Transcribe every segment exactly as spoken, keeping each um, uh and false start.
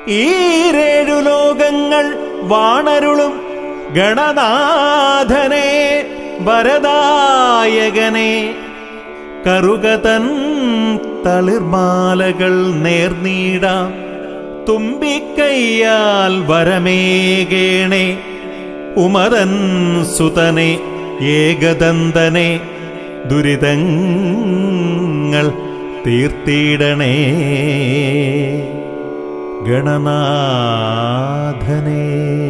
ഈരേഴു ലോകങ്ങൾ വാണരുളും ഗണനാഥനെ വരദായകനെ കറുകതൻ തളിർമാലകൾ നേർനീടാം തുമ്പിക്കയ്യാൽ വരമേകേണേ ഉമതൻ സുതനെ ഏകദന്തനെ ദുരിതങ്ങൾ തീർത്തിടണേ ഗണനാഥനെ.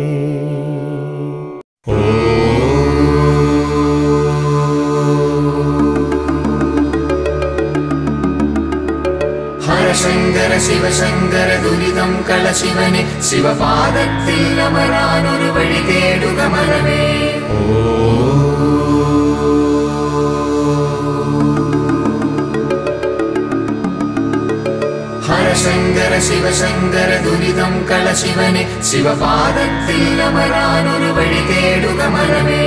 ഹരശങ്കര ശിവശങ്കര ദുരിതം കളശിവനെ ശിവപാദത്തിൽ അമരാനൊരു വഴി തേടുക മരമേ. ഹരശങ്കര ശിവശങ്കര ദുരിതം കളശിവനെ ശിവപാദത്തിൽ അമരാനൊരു വഴി തേടുക മരമേ.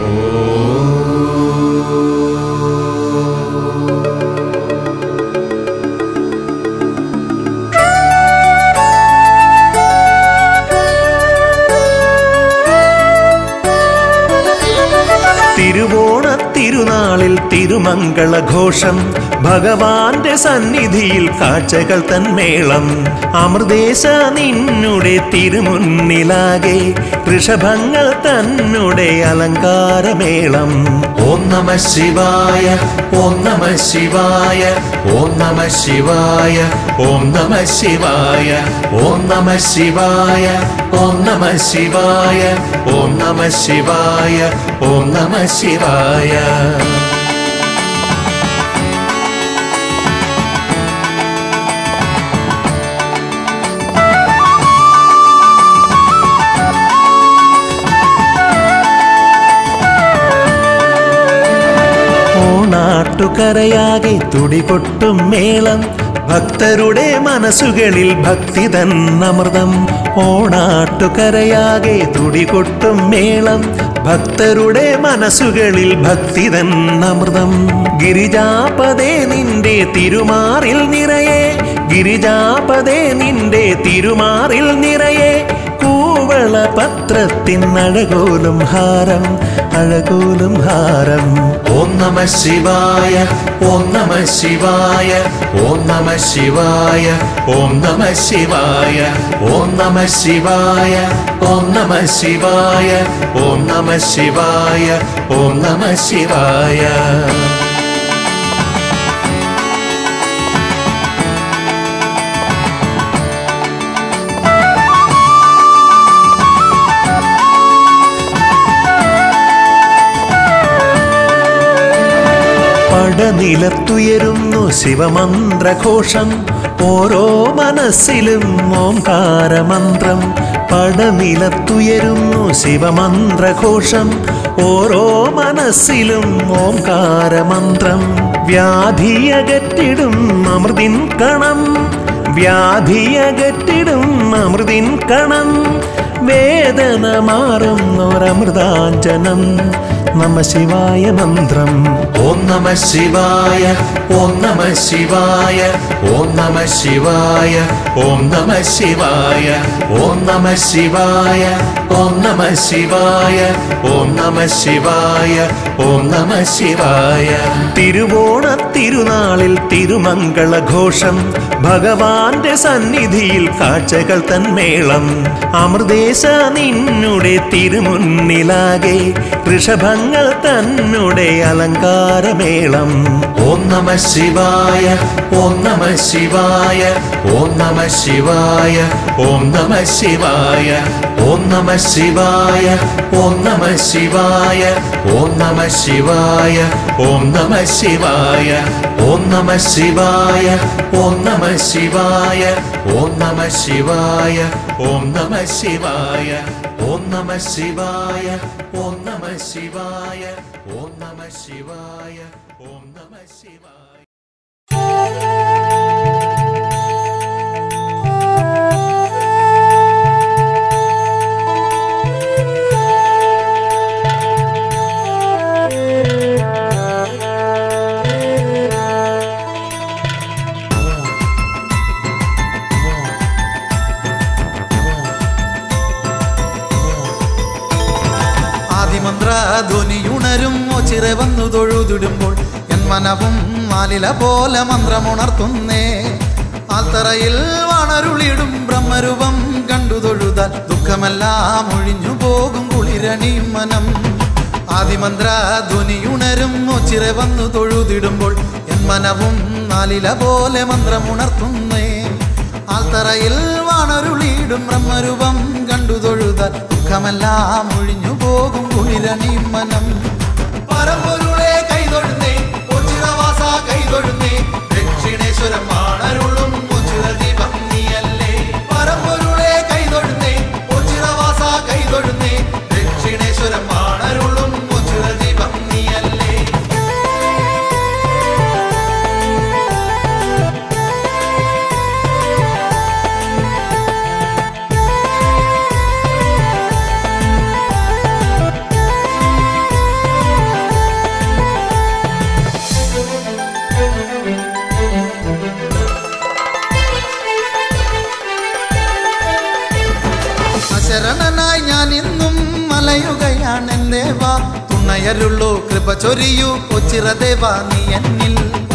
തിരുവോണത്തിരുനാളിൽ തിരുമംഗളഘോഷം ഭഗവാന്റെ സന്നിധിയിൽ കാഴ്ചകൾ തന്മേളം അമൃതേശ നിന്നുടെ തിരുമുന്നിലാകെ ഋഷഭങ്ങൾ തന്നുടെ അലങ്കാരമേളം. ഓം നമ ശിവായ ഓം നമ ശിവായ ഓം നമ ശിവായ ഓം നമ ശിവായ ഓം നമ ശിവായ ഓം നമ ശിവായ ഓം നമ ശിവായ ഓം നമ ശിവായ. ഓണാട്ടുകരയാകെ തുടികൊട്ടും മേളം ഭക്തരുടെ മനസ്സുകളിൽ ഭക്തി തന്നമൃതം. ഓണാട്ടുകരയാകെ തുടികൊട്ടും മേളം ഭക്തരുടെ മനസ്സുകളിൽ ഭക്തി തന്നമൃതം. ഗിരിജാപദേ നിന്റെ തിരുമാറിൽ നിറയെ ഗിരിജാപദേ നിന്റെ തിരുമാറിൽ നിറയെ കൂവള പത്രത്തിൻ അഴകോലും ഹാരം അഴകോലും ഹാരം. ഓം നമ ശിവായ ഓം നമ ശിവായ ഓം നമ ശിവായ ഓം നമ ശിവായ ഓം നമ ശിവായ ഓം നമ ശിവായ ഓം നമ ശിവായ ഓം നമ ശിവായ. പടനിലത്തുയരുന്നു ശിവമന്ത്രഘോഷം ഓരോ മനസ്സിലും ഓംകാരമന്ത്രം. പടനിലത്തുയരുന്നു ശിവമന്ത്രഘോഷം ഓരോ മനസ്സിലും ഓംകാരമന്ത്രം. വ്യാധിയകറ്റിടും അമൃതിൻ കണം വ്യാധിയകറ്റിടും അമൃതിൻ കണം വേദന മാറുന്നൊരമൃതാഞ്ജനം നമ ശിവായ മന്ത്രം. ഓം നമ ശിവായ ഓം നമ ശിവായ ഓം നമ ശിവായ ഓം നമ ശിവായ ഓം നമ ശിവായ ഓം നമ ശിവായ ഓം നമ ശിവായ ഓം നമ ശിവായ. തിരുവോണത്തിരുനാളിൽ തിരുമംഗളഘോഷം ഭഗവാന്റെ സന്നിധിയിൽ കാഴ്ചകൾ തന്മേളം അമൃതേശ നിന്നുടെ തിരുമുന്നിലാകെ ഋഷഭങ്ങൾ തന്നുടെ അലങ്കാരമേളം. ഓം നമ ശിവായ ഓം നമ ശിവായ ഓം നമ ശിവായ ഓം നമ ശിവായ ഓം നമ ശിവായ ഓം നമ ശിവായ ഓം നമ ശിവായ ഓം നമ ശിവായ ഓം നമ ശിവായ ഓം നമ ശിവായ ഓം നമ ശിവായ ഓം നമ ശിവായ ഓം നമ ശിവായ ഓം നമ ശിവായ ഓം നമ ശിവായ ഓം നമ ശിവായ. തൊഴുതിടുമ്പോൾ എൻ മനവും മാലില പോലെ മന്ത്രമുണർത്തുന്നേ. ആൽത്തറയിൽ വാണരുളിടും ബ്രഹ്മരൂപം കണ്ടു തൊഴുതാൽ ദുഃഖമെല്ലാം ഒഴിഞ്ഞു പോകും കുളിരണി മനം. ആദിമന്ത്ര ധ്വനിയുണരും ഒച്ചിറ വന്നു തൊഴുതിടുമ്പോൾ എൻ മനവും നാലില പോലെ മന്ത്രമുണർത്തുന്നേ. ആൽത്തറയിൽ വാണരുളിടും ബ്രഹ്മരൂപം കണ്ടു തൊഴുതാൽ ദുഃഖമെല്ലാം ഒഴിഞ്ഞു പോകും കുളിരണി മനം. പരമ്പൊരുളെ കൈതൊഴുന്നേ ഒച്ചിറവാസ കൈതൊഴുന്നേ ദക്ഷിണേശ്വരം വാണരുളും ഒച്ചിറ ദീപം നീയല്ലേ. പരമ്പൊരുളെ കൈതൊഴുന്നേ ഒച്ചിറവാസ കൈതൊഴുന്നേ ദക്ഷിണേശ്വരം വാണരുളും ഒച്ചിറ ദീപം നീയല്ലേ. ശരണനായി ഞാൻ ഇന്നും മലയുകയാണെൻ ദേവാ. തുണയരുള്ളൂ കൃപ ചൊരിയൂ ഒച്ചിറ ദേവാ നീ എന്നിൽ.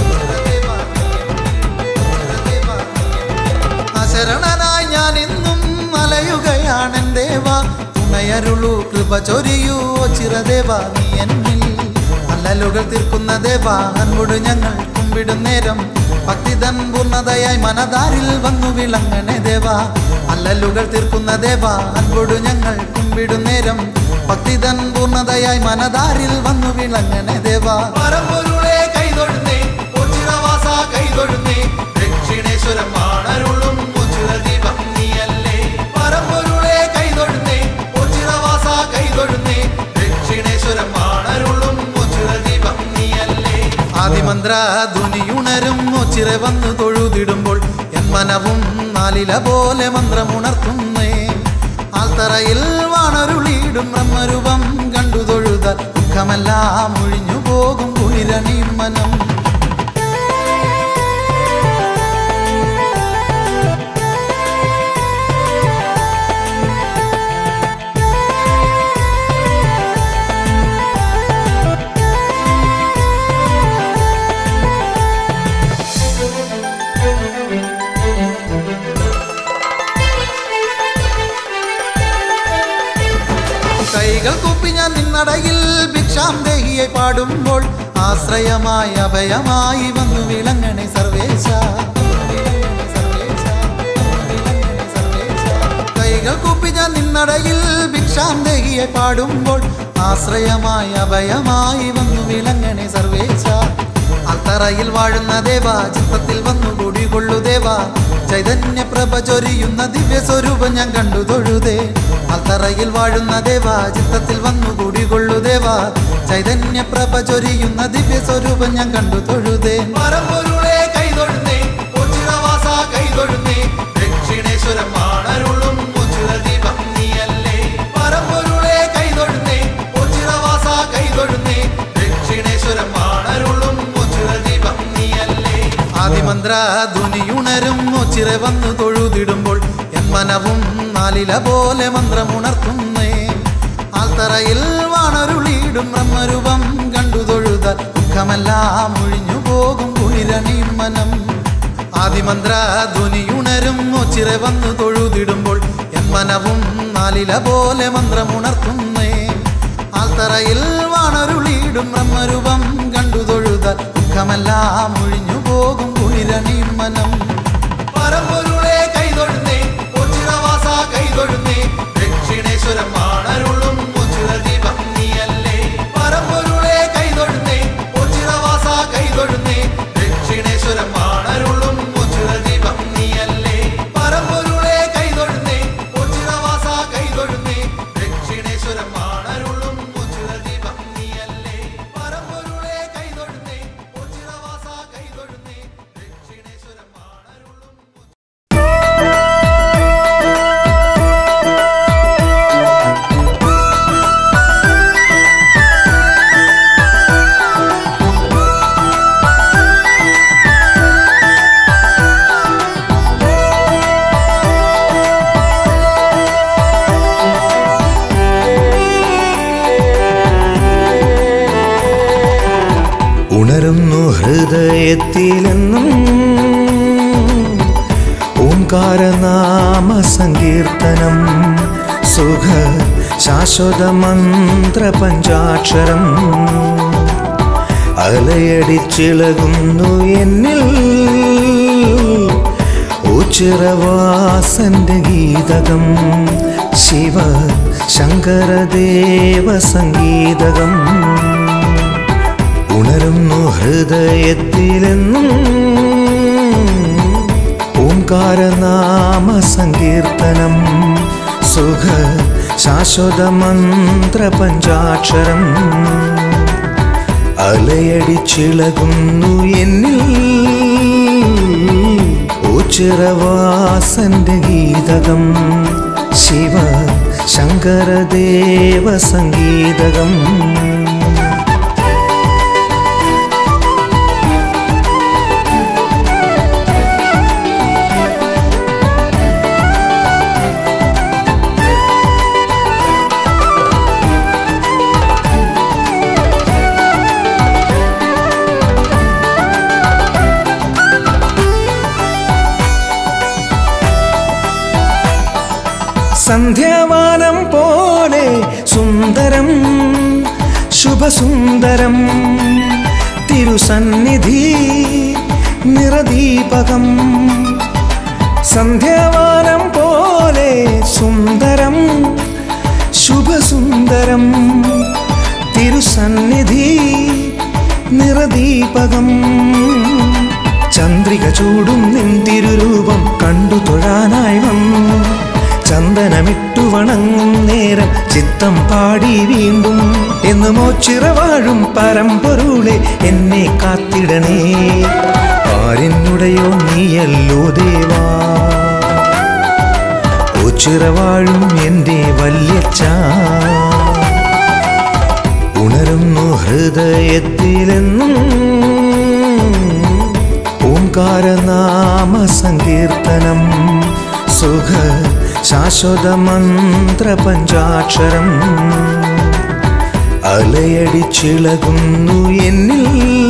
ശരണനായി ഞാൻ ഇന്നും മലയുകയാണെൻ ദേവാ. തുണയരുള്ളൂ കൃപ ചൊരിയൂ ഒച്ചിറ ദേവാ നീ എന്നിൽ. അല്ലലുകൾ തീർക്കുന്ന ദേവാ അൻപൊടു ഞങ്ങൾ കുമ്പിടും നേരം ഭക്തിതൻ പൂർണ്ണതയായി മനതാരിൽ വന്നു വിളങ്ങണേ ദേവാ. അല്ലലുകൾ തീർക്കുന്ന ദേവാ അൻപൊടു ഞങ്ങൾ കുമ്പിടും നേരം ഭക്തിതൻ പൂർണ്ണതയായി മനതാരിൽ വന്നു വിളങ്ങണേ ദേവാ. പരമ്പൊരുളെ കൈതൊഴുന്നേ ഒച്ചിറവാസ കൈതൊഴുന്നേ ദക്ഷിണേശ്വരം വാണരുളും ഒച്ചിറ ദീപം നീയല്ലേ. പരമ്പൊരുളെ കൈതൊഴുന്നേ ഒച്ചിറവാസ കൈതൊഴുന്നേ ദക്ഷിണേശ്വരം വാണരുളും ഒച്ചിറ ദീപം നീയല്ലേ. ആദിമന്ത്ര ധ്വനിയുണരും ഒച്ചിറ വന്നു തൊഴുതിടുമ്പോൾ എൻ മനവും നാലില പോലെ മന്ത്രമുണർത്തുന്നേ. ആൽത്തറയിൽ വാണരുളിടും ബ്രഹ്മരൂപം കണ്ടു തൊഴുതാൽ ദുഃഖമെല്ലാം ഒഴിഞ്ഞു പോകും കുളിരണി മനം. കൈകൾ കൂപ്പി ഞാൻ നിന്നടയിൽ ഭിക്ഷാം ദേഹിയെ പാടുമ്പോൾ ആശ്രയമായി അഭയമായി വന്നു വിളങ്ങണേ സർവേശ. കൈകൾ കൂപ്പി ഞാൻ നിന്നടയിൽ ഭിക്ഷാം ദേഹിയെ പാടുമ്പോൾ ആശ്രയമായി അഭയമായി വന്നു വിളങ്ങണേ സർവേശ. അൽത്തറയിൽ വാഴുന്ന ദേവാ ചിത്തത്തിൽ വന്നു കുടികൊള്ളു ദേവാ. ചൈതന്യ പ്രഭ ചൊരിയുന്ന ദിവ്യ സ്വരൂപം ഞാൻ കണ്ടു തൊഴുതേ. അൽത്തറയിൽ വാഴുന്ന ദേവാ ചിത്തത്തിൽ വന്നു കുടികൊള്ളു ദേവാ. ചൈതന്യ പ്രഭ ചൊരിയുന്ന ദിവ്യ സ്വരൂപം ഞാൻ കണ്ടു തൊഴുതേ. പരമ്പൊരുളെ കൈതൊഴുന്നേ ഒച്ചിറവാസ കൈതൊഴുന്നേ ദക്ഷിണേശ്വരം വാണരുളും ഒച്ചിറ ദീപം നീയല്ലേ. പരമ്പൊരുളെ കൈതൊഴുന്നേ ഒച്ചിറവാസ കൈതൊഴുന്നേ ദക്ഷിണേശ്വരം വാണരുളും ഒച്ചിറ ദീപം നീയല്ലേ. ആദിമന്ത്ര ധ്വനിയുണരും ഒച്ചിറ വന്നു തൊഴുതിടുമ്പോൾ എൻ മനവും നാലില പോലെ മന്ത്രമുണർത്തുന്നേ. ആൽത്തറയിൽ വാണരുളിടും ബ്രഹ്മരൂപം കണ്ടു തൊഴുതാൽ ദുഃഖമെല്ലാം ഒഴിഞ്ഞു പോകും കുളിരണി മനം. ആദിമന്ത്ര ധ്വനിയുണരും ഒച്ചിറ വന്നു തൊഴുതിടുമ്പോൾ എൻ മനവും നാലില പോലെ മന്ത്രമുണർത്തുന്നേ. ആൽത്തറയിൽ വാണരുളിടും ബ്രഹ്മരൂപം കണ്ടു തൊഴുതാൽ ദുഃഖമെല്ലാം ഒഴിഞ്ഞു പോകും കുളിരണി മനം. പരമ്പൊരുളെ കൈതൊഴുന്നേ ഒച്ചിറവാസ കൈതൊഴുന്നേ ദക്ഷിണേശ്വരം വാണരുളും ഒച്ചിറ ദീപം നീയല്ലേ. പരമ്പൊരുളെ കൈതൊഴുന്നേ ഒച്ചിറവാസ കൈതൊഴുന്നേ ദക്ഷിണേശ്വരം വാണരുളും ഒച്ചിറ ദീപം നീയല്ലേ. പരമ്പൊരുളെ കൈതൊഴുന്നേ ഒച്ചിറവാസ കൈതൊഴുന്നേ ദക്ഷിണേശ്വരം വാണരുളും ഒച്ചിറ ദീപം നീയല്ലേ. പരമ്പൊരുളെ കൈതൊഴുന്നേ ഒച്ചിറവാസ കൈതൊഴുന്നേ ദക്ഷിണേശ്വരം വാണരുളും. ഉണരുന്നു ഹൃദയത്തിലെന്നും ഓംകാരനാമ സങ്കീർത്തനം സുഖ ശാശ്വത മന്ത്ര പഞ്ചാക്ഷരം അലയടിച്ചിളകുന്നു എന്നിൽ ഉച്ചിറവാസന്റെ ഗീതകം ശിവ ശങ്കരദേവ സംഗീതകം ഉണരുന്നു ഹൃദയത്തിലെന്നും ഓംകാരനാമ സങ്കീർത്തനം സുഖ ശാശ്വത മന്ത്ര പഞ്ചാക്ഷരം അലയടിച്ചിളകുന്നു എന്നിൽ ഉച്ചിറവാസന്റെ ഗീതകം ശിവ ശങ്കരദേവ സംഗീതകം സന്ധ്യാവാനം പോലെ സുന്ദരം ശുഭസുന്ദരം തിരുസന്നിധി നിറദീപകം സന്ധ്യാവാനം പോലെ സുന്ദരം ശുഭസുന്ദരം തിരുസന്നിധി നിറദീപകം ചന്ദ്രിക ചൂടും നിൻ തിരുരൂപം കണ്ടു തൊഴാനായി വന്നു ചന്ദനമിട്ടു വണങ്ങും നേരം ചിത്തം പാടി വീണ്ടും എന്ന് മോച്ചിറവാഴും പരമ്പൊരുളെ എന്നെ കാത്തിടണേ ആരിന്നുടയോ നീയല്ലോ ദേവാ ഓച്ചിറവാഴും എൻ്റെ വല്യച്ഛ ഉണരുന്നു ഹൃദയത്തിലെന്നും ഓംകാരനാമ സങ്കീർത്തനം സുഖ ശാശ്വത മന്ത്ര പഞ്ചാക്ഷരം അലയടിച്ചിളകുന്നു എന്നിൽ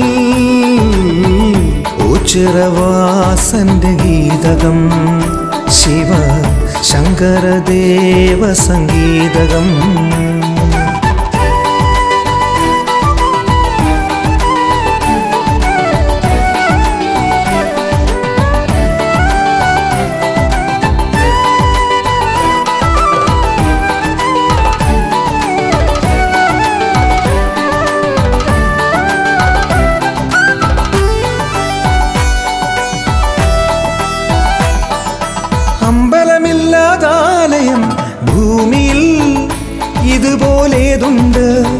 ഉച്ചിറവാസന്റെ ഗീതകം ശിവ ശങ്കരദേവ സംഗീതകം അമ്പലമില്ലാതാലയം ഭൂമിയിൽ ഇതുപോലേതുണ്ട്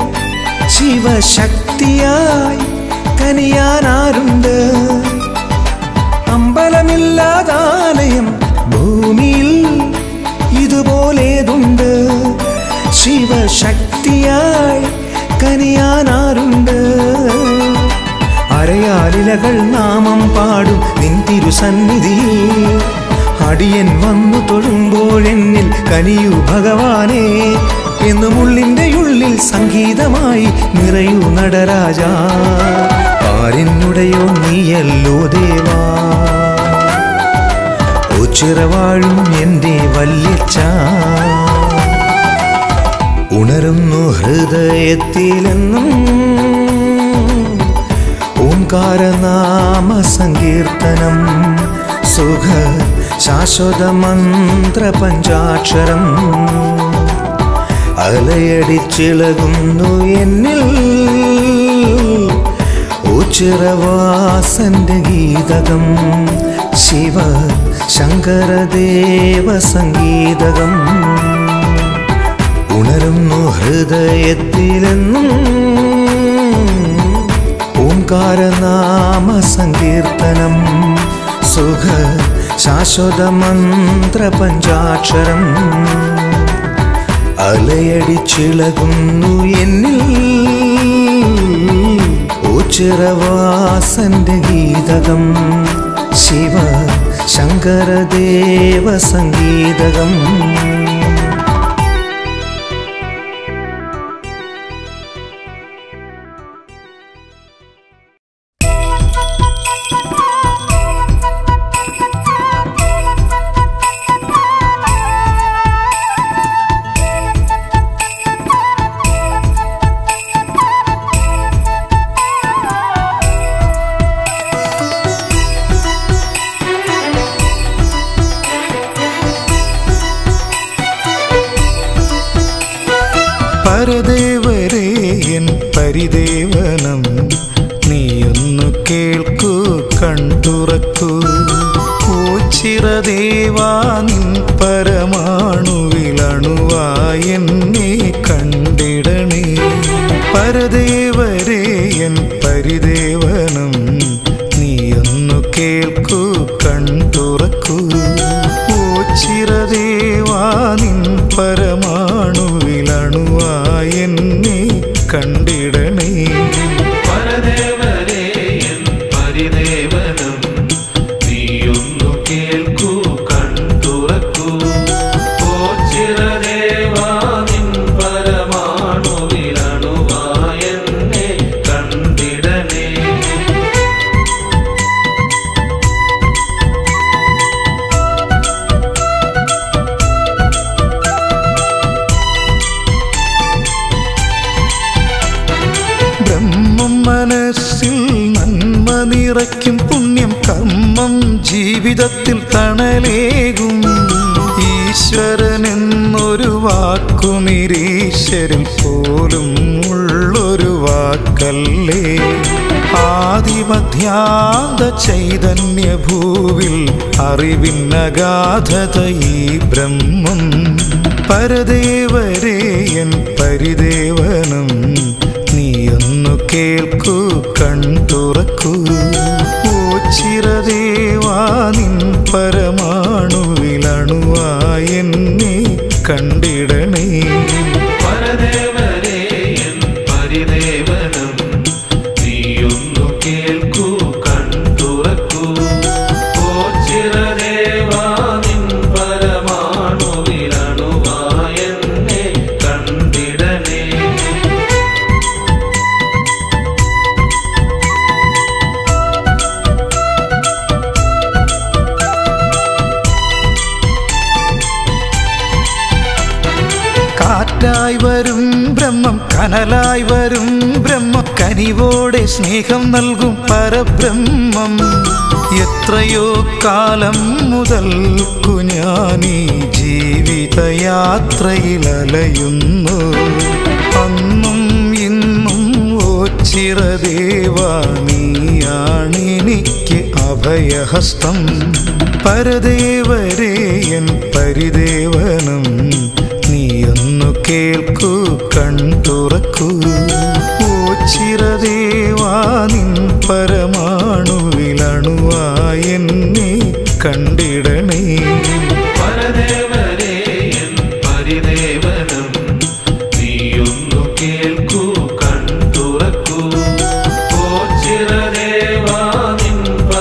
ശിവശക്തിയായി കനിയാനാരുണ്ട് അമ്പലമില്ലാതാലയം ഭൂമിയിൽ ഇതുപോലേതുണ്ട് ശിവശക്തിയായി കനിയാനാരുണ്ട് അരയാലിലകൾ നാമം പാടും നിൻ തിരുസന്നിധിയിൽ അടിയൻ വന്നു തൊഴുമ്പോഴെന്നിൽ കനിയൂ ഭഗവാനേ എന്നുമുള്ളിൻ്റെ ഉള്ളിൽ സംഗീതമായി നിറയൂ നടരാജ ആരിന്നുടയോ നീയല്ലോ ദേവാ ഓച്ചിറവാഴും എൻ്റെ വല്യച്ഛ ഉണരുന്നു ഹൃദയത്തിലെന്നും ഓംകാരനാമ സങ്കീർത്തനം സുഖ ശാശ്വത മന്ത്ര പഞ്ചാക്ഷരം അലയടിച്ചിളകുന്നു എന്നിൽ ഉച്ചിറവാസന്റെ ഗീതകം ശിവ ശങ്കരദേവ സംഗീതകം ഉണരുന്നു ഹൃദയത്തിലെന്നും ഓംകാരനാമ സങ്കീർത്തനം സുഖ ശാശ്വത മന്ത്ര പഞ്ചാക്ഷരം അലയടിച്ചിളകുന്നു എന്നിൽ ഉച്ചിറവാസന്റെ ഗീതകം ശിവ ശങ്കരദേവ സംഗീതകം പരദേവരേ എൻ പരിദേവനം നീയൊന്നു കേൾക്കൂ കൺതുറക്കൂ. ഓ ചിരദേവാ നിൻ പരമാണുവിലണുവായി എന്നെ കണ്ടിടണേ. പരദേവരേ എൻ പരിദേവനം നീയൊന്നു കേൾക്കൂ കൺതുറക്കൂ. ഓ ചിരദേവാ നിൻ പരമാണുവിലണുവായി എന്നെ കണ്ടിടണേ. പരദേവരേ എൻ പരിദേവനം നീയൊന്നു കേൾക്കൂ കൺതുറക്കൂ. ഓ ചിരദേവാ നിൻ പരമാണുവിലണുവായി എന്നെ കണ്ടിടണേ. ബ്രഹ്മം മനസ്സിൽ നന്മ നിറയ്ക്കും പുണ്യം കർമ്മം ജീവിതത്തിൽ തണലേകും. ഈശ്വരൻ എന്നൊരു വാക്കു നിരീശ്വരിൽ പോലും ഉള്ളൊരു വാക്കല്ലേ. ആദിമധ്യാന്ത ചൈതന്യ ഭൂവിൽ അറിവിന്നഗാധത ഈ ബ്രഹ്മം. പരദേവരേ എൻ പരിദേവനം നീയൊന്നു കേൾക്കൂ കൺതുറക്കൂ. ഓ ചിരദേവാ നിൻ പരമാണുവിലണുവായി എന്നെ കണ്ടിടണേ. പരദേവരേ എൻ പരിദേവനം നീയൊന്നു കേൾക്കൂ കൺതുറക്കൂ. ഓ ചിരദേവാ നിൻ പരമാണുവിലണുവായി എന്നെ കണ്ടിടണേ. കാറ്റായി വരും ബ്രഹ്മം കനലായി വരും ബ്രഹ്മം കനിവോടെ സ്നേഹം നൽകും പരബ്രഹ്മം. എത്രയോ കാലം മുതൽക്കു ഞാനീ ജീവിതയാത്രയിൽ അലയുന്നു. അന്നും ഇന്നും ഓ ചിരദേവാ നീയാണെനിക്ക് അഭയഹസ്തം. പരദേവരേ എൻ പരിദേവനം നീയൊന്നു കേൾക്കൂ കൺതുറക്കൂ. ഓ ചിരദേവാ നിൻ പരമാണുവിലണുവായി എന്നെ കണ്ടിടണേ. പരദേവരേ എൻ പരിദേവനം നീയൊന്നു കേൾക്കൂ കൺതുറക്കൂ. ഓ ചിരദേവാ നിൻ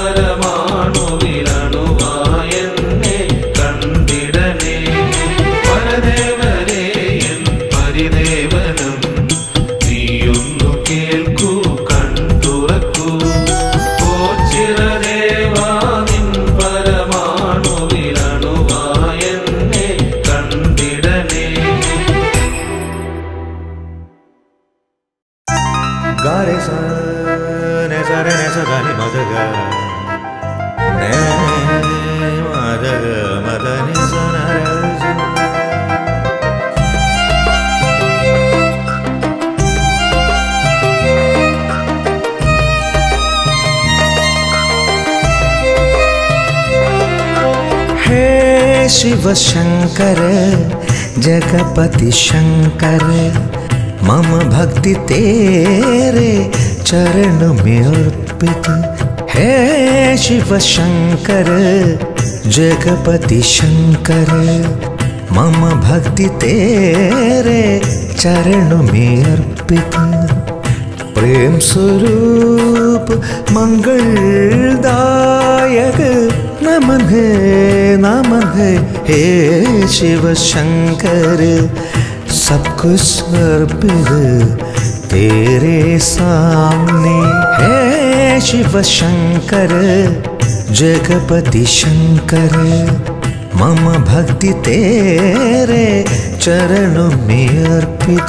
പരമാണുവിലണുവായി എന്നെ കണ്ടിടണേ. പരദേവരേ എൻ പരിദേവനം നീയൊന്നു കേൾക്കൂ കൺതുറക്കൂ. ഓ ചിരദേവാ നിൻ പരമാണുവിലണുവായി എന്നെ കണ്ടിടണേ. ഗാരെ സ നെ സ രെ നെ സ ധ നി മ ധ ഗ നെ മ ധ ഗ മ ധ നി സ ന ര സ. हे शिव शंकर जगपति शंकर मम भक्ति तेरे चरण में अर्पित. हे शिव शंकर जगपति शंकर मम भक्ति तेरे चरण में अर्पित. प्रेम स्वरूप मंगलदायक नमन है नमन है हे शिव शंकर. सब कुछ अर्पित तेरे सामने. हे शिव शंकर जगपति शंकर मम भक्ति तेरे चरणों में अर्पित.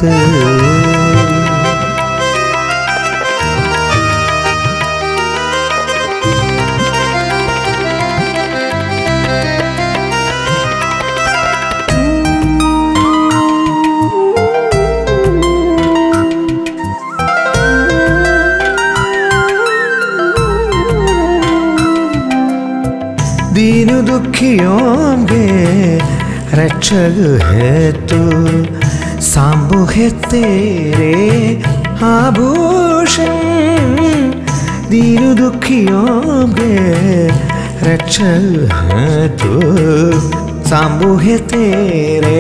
दीन दुखियों के रक्षक है तू, सांबो है तेरे आभूषण। दीन दुखियों के रक्षक है तू, सांबो है तेरे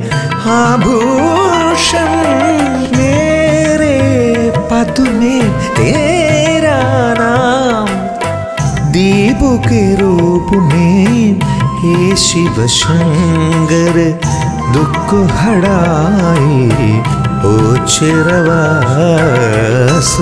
आभूषण। मेरे पद में तेरा नाम दीपों के रूप में, हे शिव शंकर दुख हड़ाए ओ चिरवास।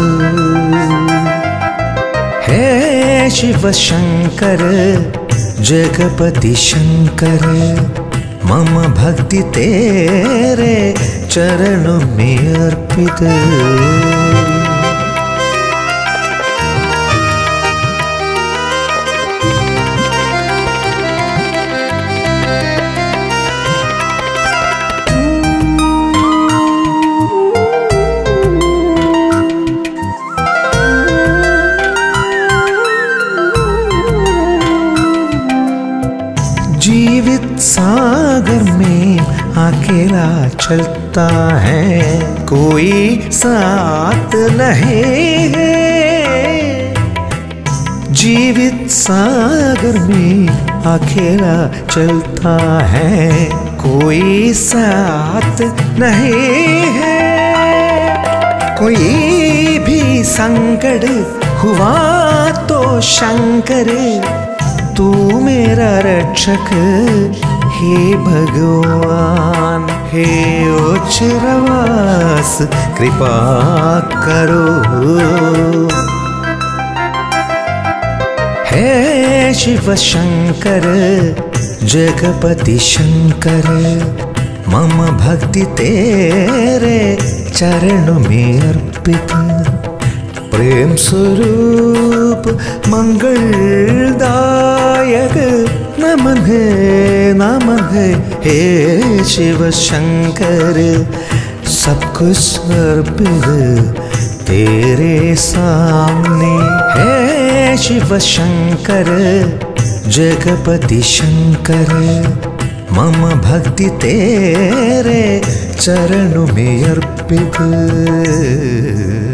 हे शिव शंकर जगपति शंकर, मम भक्ति तेरे चरणों में अर्पित। जीवित सागर में अकेला चलता है, कोई साथ नहीं है। जीवित सागर में अकेला चलता है, कोई साथ नहीं है। कोई भी संकट हुआ तो शंकर तू मेरा रक्षक, हे भगवान। हे ओचरवास कृपा करो। हे शिव शंकर जगपति शंकर, मम भक्ति तेरे चरणों में अर्पित। प्रेम स्वरूप मंगलदायक नमन है नमन है, हे शिव शंकर सब कुछ अर्पित तेरे सामने। हे शिव शंकर जगपति शंकर, मम भक्ति तेरे चरणों में अर्पित।